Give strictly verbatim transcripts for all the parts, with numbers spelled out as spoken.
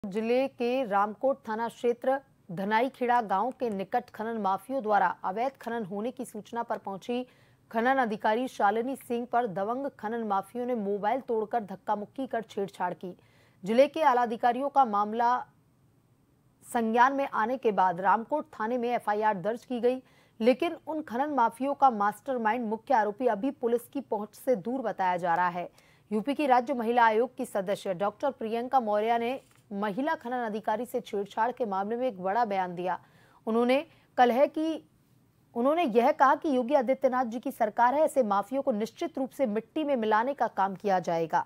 जिले के रामकोट थाना क्षेत्र धनाईखेड़ा गांव के निकट खनन माफियों द्वारा अवैध खनन होने की सूचना पर पहुंची खनन अधिकारी शालिनी सिंह पर दबंग खनन माफियों ने मोबाइल तोड़कर धक्का मुक्की कर छेड़छाड़ की। जिले के आला अधिकारियों का मामला संज्ञान में आने के बाद रामकोट थाने में एफ आई आर दर्ज की गई, लेकिन उन खनन माफियों का मास्टरमाइंड मुख्य आरोपी अभी पुलिस की पहुंच से दूर बताया जा रहा है। यूपी की राज्य महिला आयोग की सदस्य डॉक्टर प्रियंका मौर्य ने महिला खनन अधिकारी से छेड़छाड़ के मामले में एक बड़ा बयान दिया। उन्होंने कल है कि उन्होंने यह कहा कि योगी आदित्यनाथ जी की सरकार है, ऐसे माफियों को निश्चित रूप से मिट्टी में मिलाने का काम किया जाएगा।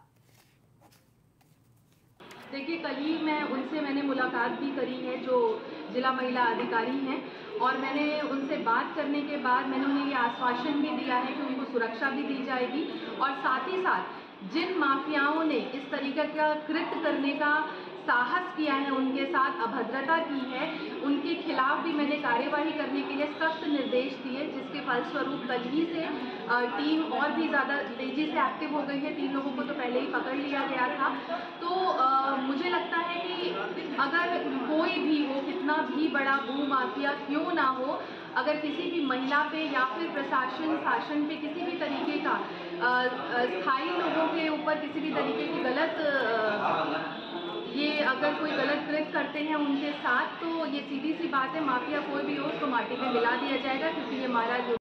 देखिए, कल ही मैं उनसे मैंने मुलाकात भी करी है जो जिला महिला अधिकारी हैं, और मैंने उनसे बात करने के बाद मैंने उन्हें ये आश्वासन भी दिया है कि उनको सुरक्षा भी दी जाएगी, और साथ ही साथ जिन माफियाओं ने इस तरीके का कृत्य करने का साहस किया है, उनके साथ अभद्रता की है, उनके खिलाफ भी मैंने कार्यवाही करने के लिए सख्त निर्देश दिए, जिसके फलस्वरूप कल ही से टीम और भी ज़्यादा तेजी से एक्टिव हो गई है। तीन लोगों को तो पहले ही पकड़ लिया गया था। तो आ, मुझे लगता है कि अगर कोई भी हो, कितना भी बड़ा भू माफिया क्यों ना हो, अगर किसी भी महिला पे या फिर प्रशासन शासन पे किसी भी तरीके का स्थायी लोगों के ऊपर किसी भी तरीके की गलत आ, ये अगर कोई गलत कृत्य करते हैं उनके साथ, तो ये सीधी सी बात है, माफिया कोई भी हो उसको माटी में मिला दिया जाएगा, क्योंकि ये हमारा जो